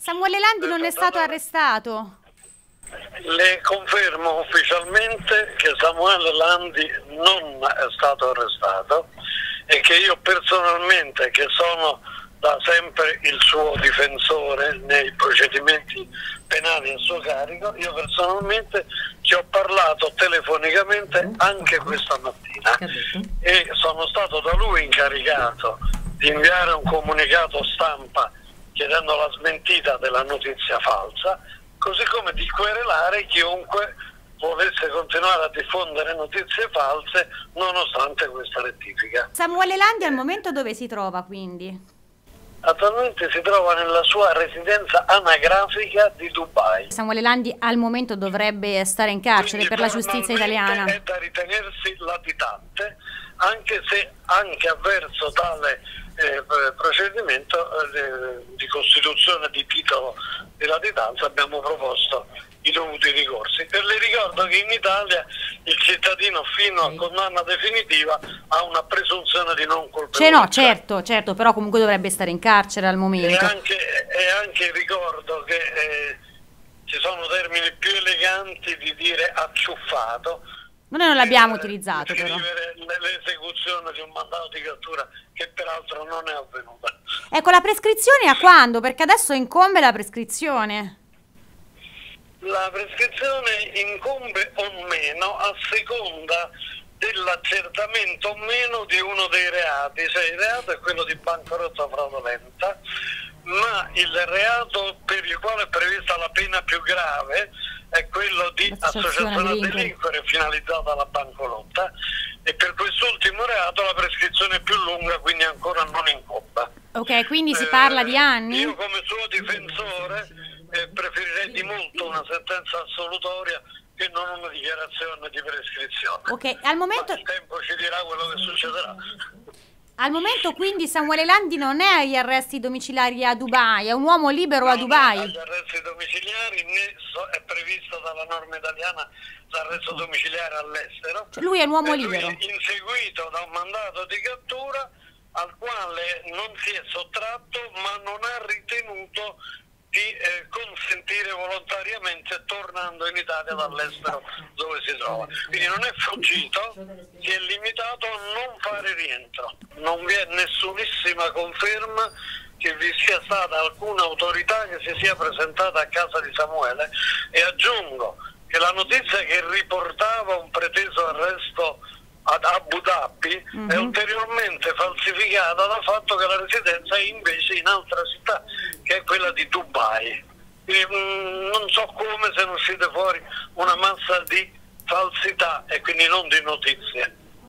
Samuele Landi non è stato arrestato. Le confermo ufficialmente che Samuele Landi non è stato arrestato e che io personalmente, che sono da sempre il suo difensore nei procedimenti penali a suo carico, io personalmente ci ho parlato telefonicamente anche questa mattina e sono stato da lui incaricato di inviare un comunicato stampa chiedendo la smentita della notizia falsa, così come di querelare chiunque volesse continuare a diffondere notizie false nonostante questa rettifica. Samuele Landi al momento dove si trova quindi? Attualmente si trova nella sua residenza anagrafica di Dubai. Samuele Landi al momento dovrebbe stare in carcere. Quindi per la giustizia italiana è da ritenersi latitante, anche se anche avverso tale procedimento di costituzione di titolo di latitanza abbiamo proposto i dovuti ricorsi. E le ricordo che in Italia il cittadino fino a condanna definitiva ha una presunzione di non colpevolezza. No, certo, però comunque dovrebbe stare in carcere al momento. E anche ricordo che ci sono termini più eleganti di dire acciuffato. Noi non l'abbiamo utilizzato però. L'esecuzione di un mandato di cattura che peraltro non è avvenuta. Ecco, la prescrizione a quando? Perché adesso incombe la prescrizione. La prescrizione incombe o meno a seconda dell'accertamento o meno di uno dei reati. Cioè il reato è quello di bancarotta fraudolenta, ma il reato per il quale è prevista la pena più grave è quello di associazione a delinquere finalizzata alla bancarotta, e per quest'ultimo reato la prescrizione è più lunga, quindi ancora non incombe. Ok, quindi si parla di anni? Io come suo difensore preferirei di molto una sentenza assolutoria che non una dichiarazione di prescrizione. Ok, al momento... Ma il tempo ci dirà quello che succederà. Al momento quindi Samuele Landi non è agli arresti domiciliari a Dubai, è un uomo libero a Dubai. Non è agli arresti domiciliari, né è previsto dalla norma italiana l'arresto domiciliare all'estero. Cioè lui è un uomo libero. Lui è inseguito da un mandato di cattura al quale non si è sottratto, ma non ha ritenuto di consentire volontariamente tornando in Italia dall'estero dove si trova. Quindi non è fuggito, si è limitato a non fare rientro. Non vi è nessunissima conferma che vi sia stata alcuna autorità che si sia presentata a casa di Samuele, e aggiungo che la notizia che riportava un preteso arresto ad Abu Dhabi è ulteriormente falsificata dal fatto che la residenza è invece in altra città, che è quella di Dubai. Quindi, non so come se ne uscite fuori una massa di falsità e quindi non di notizie.